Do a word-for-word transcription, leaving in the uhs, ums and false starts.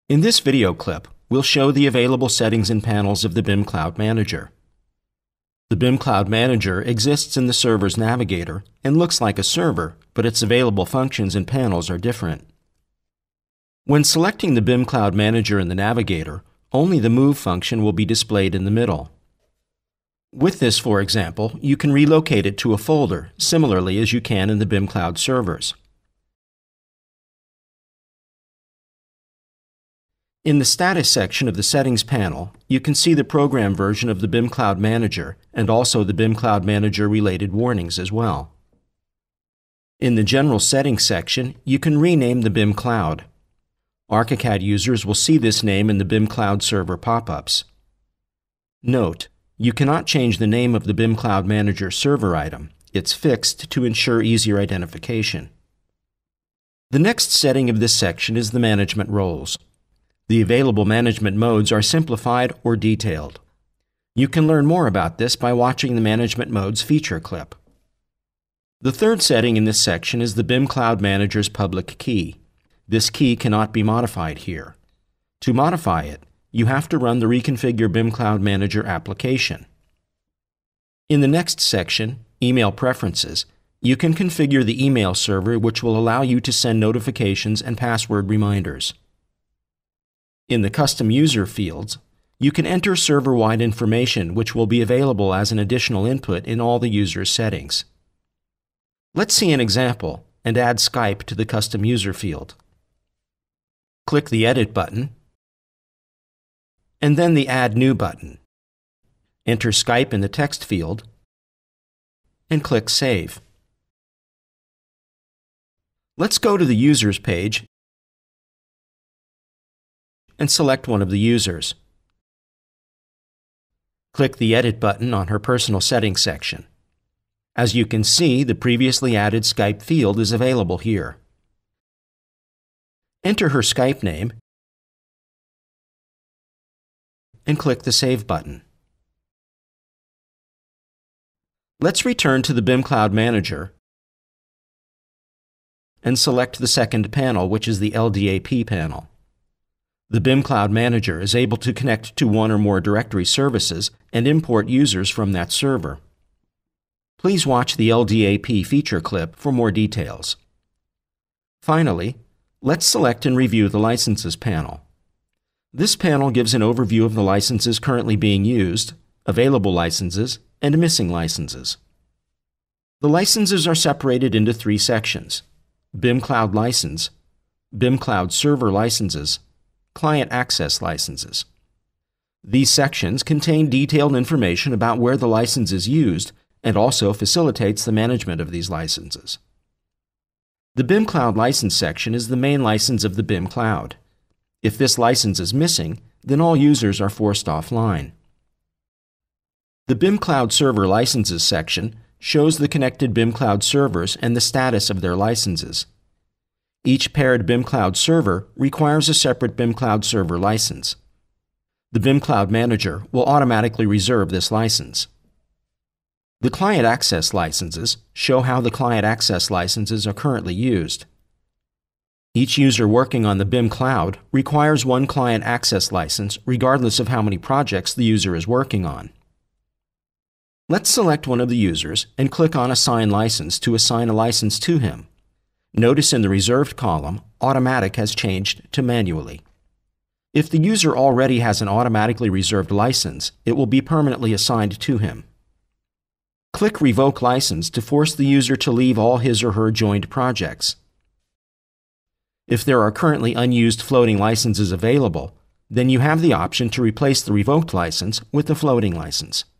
In this video clip, we'll show the available settings and panels of the BIMcloud Manager. The BIMcloud Manager exists in the server's navigator and looks like a server, but its available functions and panels are different. When selecting the BIMcloud Manager in the navigator, only the Move function will be displayed in the middle. With this, for example, you can relocate it to a folder, similarly as you can in the BIMcloud servers. In the Status section of the Settings panel, you can see the program version of the BIMcloud Manager and also the BIMcloud Manager-related warnings as well. In the General Settings section, you can rename the BIMcloud. ArchiCAD users will see this name in the BIMcloud server pop-ups. Note, you cannot change the name of the BIMcloud Manager server item. It's fixed to ensure easier identification. The next setting of this section is the management roles. The available management modes are simplified or detailed. You can learn more about this by watching the Management Modes feature clip. The third setting in this section is the BIMcloud Manager's public key. This key cannot be modified here. To modify it, you have to run the Reconfigure BIMcloud Manager application. In the next section, Email Preferences, you can configure the email server which will allow you to send notifications and password reminders. In the Custom User fields, you can enter server-wide information which will be available as an additional input in all the user's settings. Let's see an example and add Skype to the Custom User field. Click the Edit button and then the Add New button. Enter Skype in the text field and click Save. Let's go to the Users page and select one of the users. Click the Edit button on her Personal Settings section. As you can see, the previously added Skype field is available here. Enter her Skype name and click the Save button. Let's return to the BIMcloud Manager and select the second panel, which is the L D A P panel. The BIMcloud Manager is able to connect to one or more directory services and import users from that server. Please watch the L D A P feature clip for more details. Finally, let's select and review the Licenses panel. This panel gives an overview of the licenses currently being used, available licenses, and missing licenses. The licenses are separated into three sections: BIMcloud License, BIMcloud Server Licenses, Client Access Licenses. These sections contain detailed information about where the license is used and also facilitates the management of these licenses. The BIMcloud License section is the main license of the BIMcloud. If this license is missing, then all users are forced offline. The BIMcloud Server Licenses section shows the connected BIMcloud servers and the status of their licenses. Each paired BIMcloud server requires a separate BIMcloud server license. The BIMcloud Manager will automatically reserve this license. The Client Access Licenses show how the Client Access licenses are currently used. Each user working on the BIMcloud requires one Client Access license regardless of how many projects the user is working on. Let's select one of the users and click on Assign License to assign a license to him. Notice in the Reserved column, Automatic has changed to Manually. If the user already has an automatically reserved license, it will be permanently assigned to him. Click Revoke License to force the user to leave all his or her joined projects. If there are currently unused floating licenses available, then you have the option to replace the revoked license with the floating license.